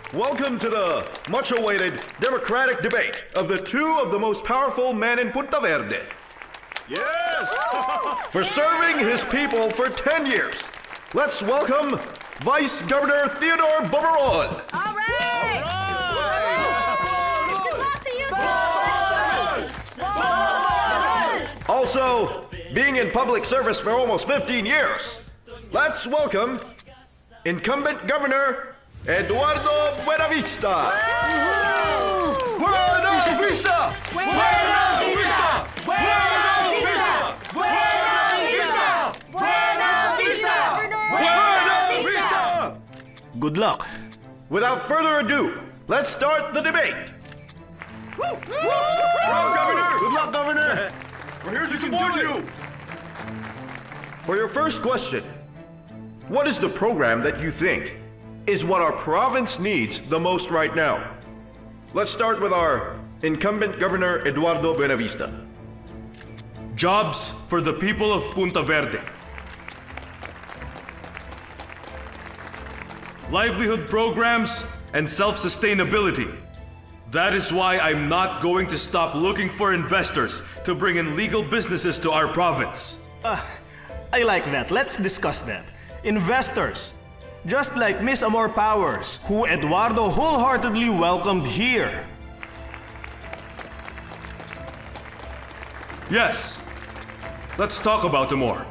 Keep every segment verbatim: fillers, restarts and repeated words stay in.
Welcome to the much-awaited democratic debate of the two of the most powerful men in Punta Verde. Yes! For serving his people for ten years, let's welcome Vice Governor Theodore Boborol. All right! Good luck to you, sir! Also, being in public service for almost fifteen years, let's welcome incumbent Governor Eduardo Buenavista. Buena Vista! Buena Vista! Buena Vista! Buena Vista! Buena Vista! Buena Vista! Good luck. Without further ado, let's start the debate. Woo! Governor! Good luck, Governor! We're here to support you! For your first question, what is the program that you think is what our province needs the most right now? Let's start with our incumbent Governor Eduardo Buenavista. Jobs for the people of Punta Verde. Livelihood programs and self-sustainability. That is why I'm not going to stop looking for investors to bring in legal businesses to our province. Uh, I like that. Let's discuss that. Investors. Just like Miss Amor Powers, who Eduardo wholeheartedly welcomed here. Yes. Let's talk about Amor.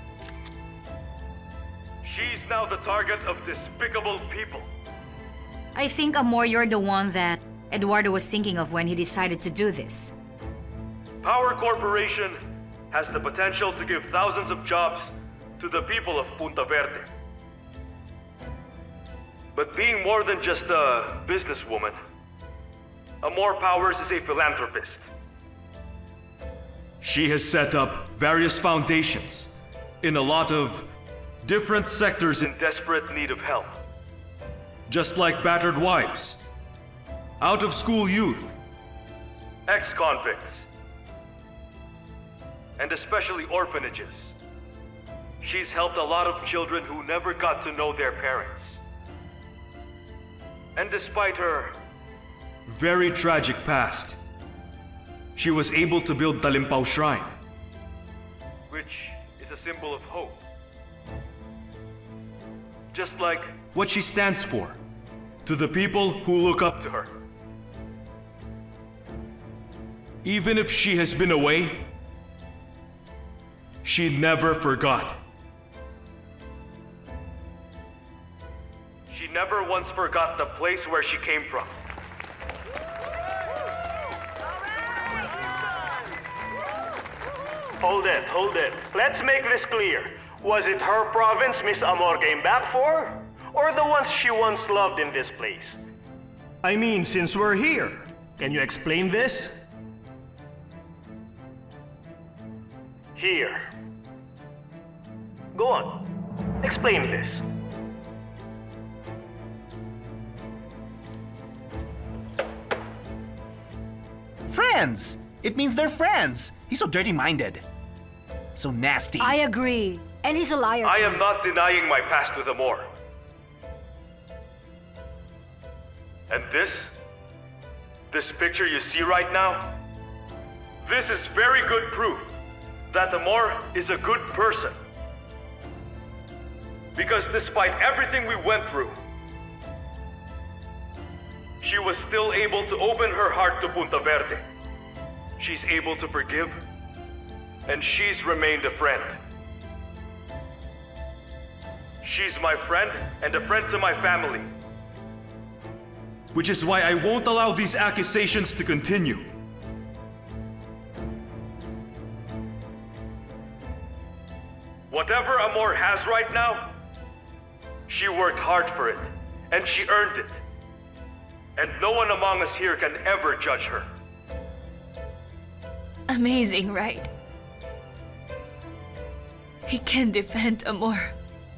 She's now the target of despicable people. I think, Amor, you're the one that Eduardo was thinking of when he decided to do this. Power Corporation has the potential to give thousands of jobs to the people of Punta Verde. But being more than just a businesswoman, Amor Powers is a philanthropist. She has set up various foundations in a lot of different sectors in desperate need of help. Just like battered wives, out-of-school youth, ex-convicts, and especially orphanages. She's helped a lot of children who never got to know their parents. And despite her very tragic past, she was able to build Talimpao Shrine, which is a symbol of hope. Just like what she stands for, to the people who look up to her. Even if she has been away, she never forgot. She never once forgot the place where she came from. Hold it, hold it. Let's make this clear. Was it her province Miss Amor came back for? Or the ones she once loved in this place? I mean, since we're here, can you explain this? Here. Go on. Explain this. Friends! It means they're friends. He's so dirty-minded. So nasty. I agree. And he's a liar. I am not denying my past with Amor. And this? This picture you see right now? This is very good proof that Amor is a good person. Because despite everything we went through, she was still able to open her heart to Punta Verde. She's able to forgive, and she's remained a friend. She's my friend and a friend to my family. Which is why I won't allow these accusations to continue. Whatever Amor has right now, she worked hard for it, and she earned it. And no one among us here can ever judge her. Amazing, right? He can defend Amor.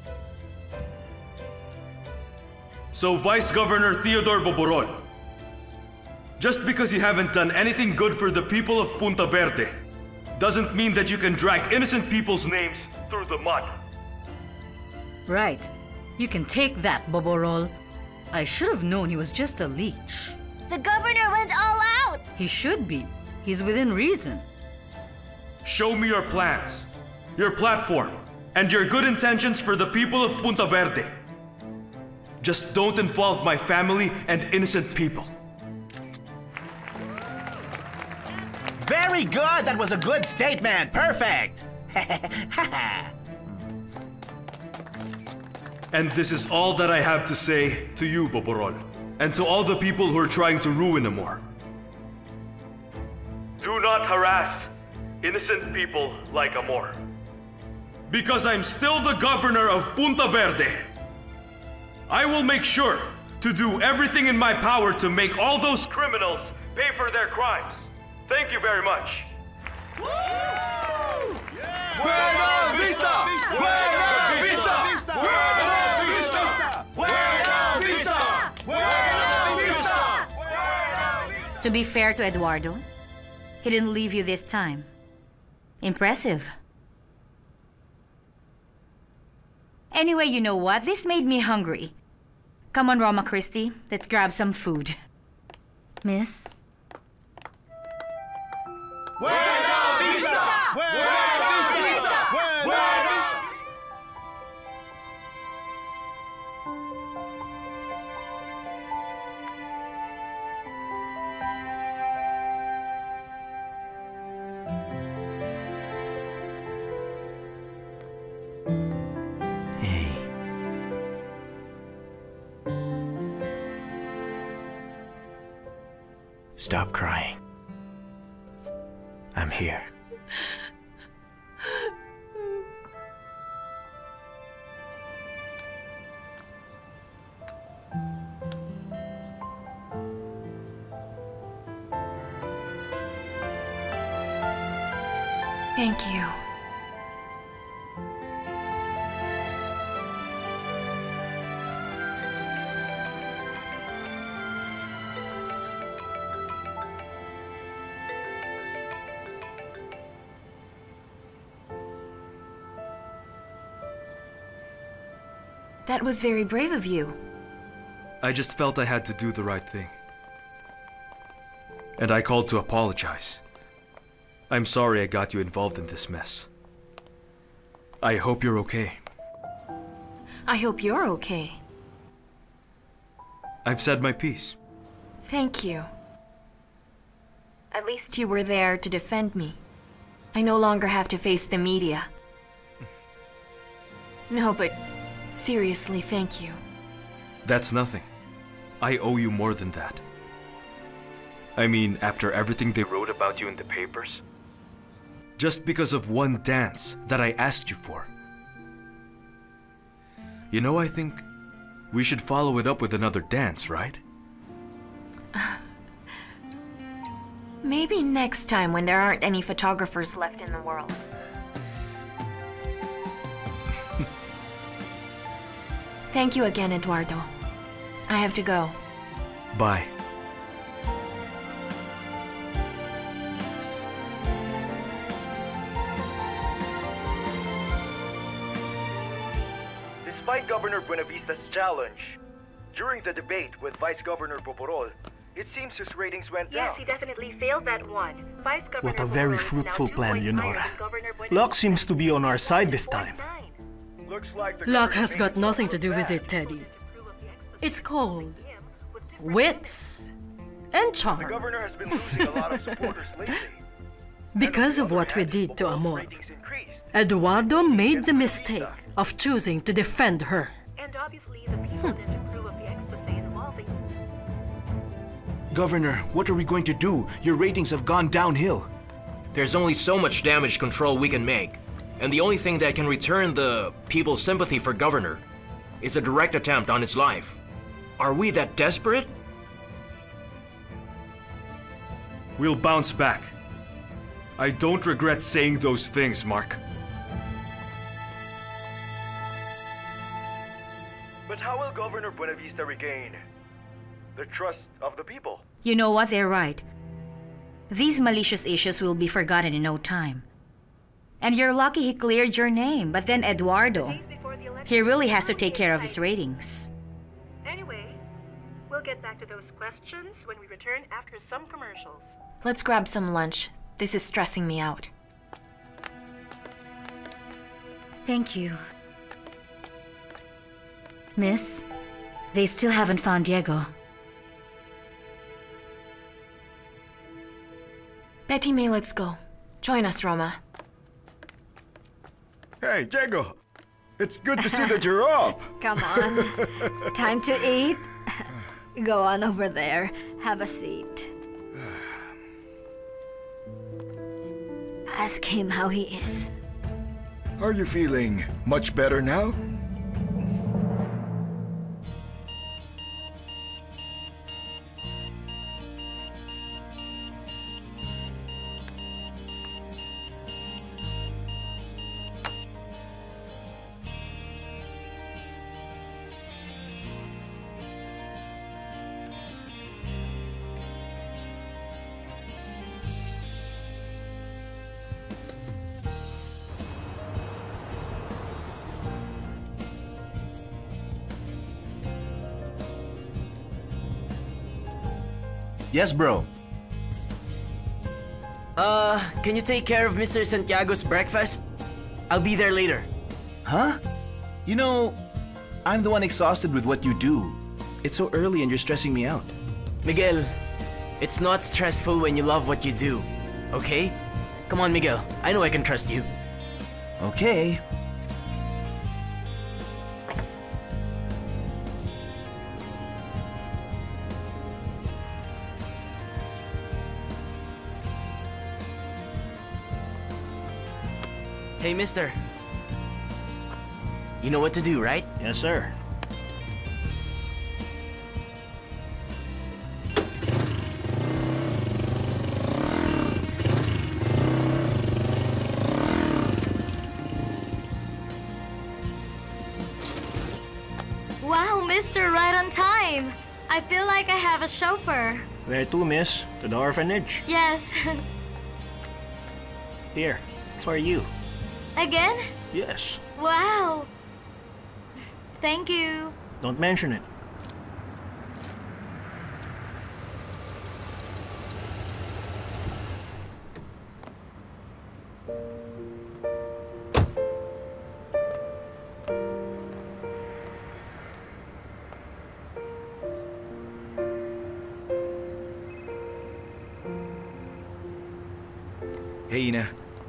So, Vice Governor Theodore Boborol, just because you haven't done anything good for the people of Punta Verde, doesn't mean that you can drag innocent people's names through the mud. Right. You can take that, Boborol. I should have known he was just a leech. The governor went all out! He should be. He's within reason. Show me your plans, your platform, and your good intentions for the people of Punta Verde. Just don't involve my family and innocent people. Very good! That was a good statement! Perfect! And this is all that I have to say to you, Boborol, and to all the people who are trying to ruin Amor. Do not harass innocent people like Amor. Because I'm still the governor of Punta Verde. I will make sure to do everything in my power to make all those criminals pay for their crimes. Thank you very much. Buena Vista! Buena Vista! Buena Vista! Buena Vista! Buena Vista! To be fair to Eduardo, he didn't leave you this time. Impressive. Anyway, you know what? This made me hungry. Come on, Roma Christie. Let's grab some food. Miss? Buena Vista! Buena Vista! Buena Vista! Hey. Stop crying. I'm here. Thank you. That was very brave of you. I just felt I had to do the right thing. And I called to apologize. I'm sorry I got you involved in this mess. I hope you're okay. I hope you're okay. I've said my piece. Thank you. At least you were there to defend me. I no longer have to face the media. No, but seriously, thank you. That's nothing. I owe you more than that. I mean, after everything they wrote about you in the papers? Just because of one dance that I asked you for. You know, I think we should follow it up with another dance, right? Maybe next time when there aren't any photographers left in the world. Thank you again, Eduardo. I have to go. Bye. Despite Governor Buenavista's challenge, during the debate with Vice Governor Boborol, it seems his ratings went down. Yes, he definitely failed that one. Vice Governor What a very Boborol is fruitful now two plan, points Leonora. higher than Governor Buenavista's Luck seems to be on our side this time. Looks like the Luck governor has made got nothing to look do with bad. it, Teddy. It's called wits and The charm. governor has been losing a lot of supporters lately. Because And on of the what other we hand, did to Boborol's Amor, ratings increased. Eduardo made the mistake of choosing to defend her. And obviously, the people didn't approve of the expose involving. Governor, what are we going to do? Your ratings have gone downhill. There's only so much damage control we can make. And the only thing that can return the people's sympathy for Governor is a direct attempt on his life. Are we that desperate? We'll bounce back. I don't regret saying those things, Mark. But how will Governor Buenavista regain the trust of the people? You know what? They're right. These malicious issues will be forgotten in no time. And you're lucky he cleared your name, but then Eduardo, he really has to take care of his ratings. Anyway, We'll get back to those questions when we return after some commercials. Let's grab some lunch. This is stressing me out. Thank you. Miss, they still haven't found Diego. Betty May, let's go. Join us, Roma. Hey, Diego. It's good to see that you're up. Come on. Time to eat? Go on over there. Have a seat. Ask him how he is. Are you feeling much better now? Yes, bro. Uh, can you take care of Mister Santiago's breakfast? I'll be there later. Huh? You know, I'm the one exhausted with what you do. It's so early and you're stressing me out. Miguel, it's not stressful when you love what you do, okay? Come on, Miguel. I know I can trust you. Okay. Hey, mister. You know what to do, right? Yes, sir. Wow, mister, right on time. I feel like I have a chauffeur. Where to, miss? To the orphanage? Yes. Here, for you. Again? Yes. Wow. Thank you. Don't mention it. Hey, Ina.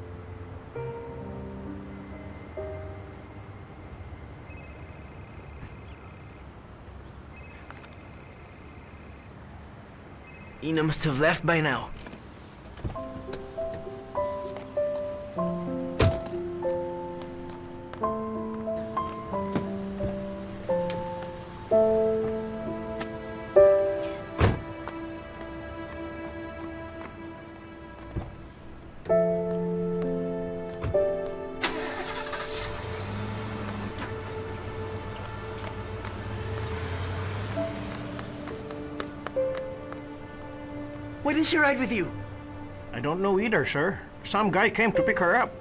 Ina must have left by now. Why didn't she ride with you? I don't know either, sir. Some guy came to pick her up.